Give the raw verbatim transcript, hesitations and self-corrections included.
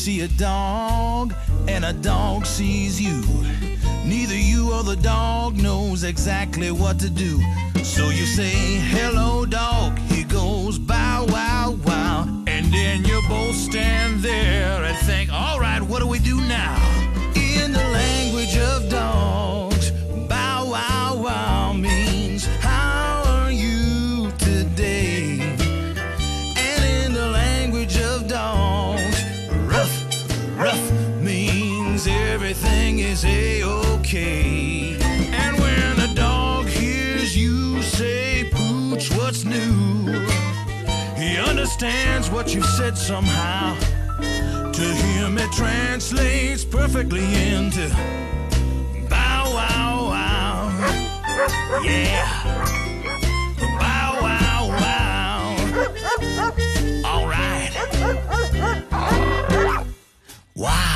see a dog and a dog sees you. Neither you or the dog knows exactly what to do. So you say, hello dog, he goes bow wow wow. And then you both stand there and think, all right, what do we do now? In the language of dogs, bow wow wow means how are you today? And in the language of dogs, ruff, ruff means everything is a-okay. And when a dog hears you say, pooch, what's new? He understands what you said somehow. To him it translates perfectly into bow wow wow. Yeah. Bow wow wow. All right. Wow.